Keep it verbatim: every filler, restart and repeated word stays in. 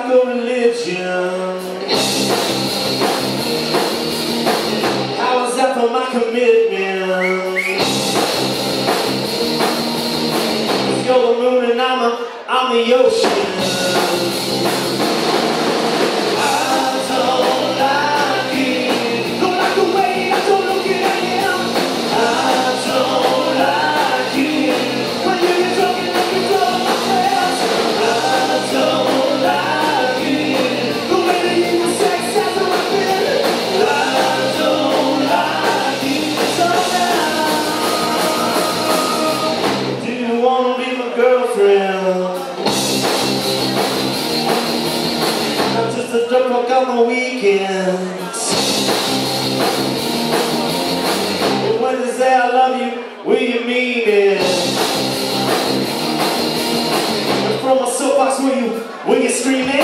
like a religion. How was that for my commitment? You're the moon and I'm, a, I'm the ocean. I don't like it. Don't like the way I don't look at him. I don't like it. When you're talking like you blow my breath. I don't like it. The way that you use sex as a weapon. I don't like it. So now, do you want to be my girlfriend? I'm just a drunk fuck on the weekends. But when you say I love you, will you mean it? And from a soapbox, will you, will you scream it?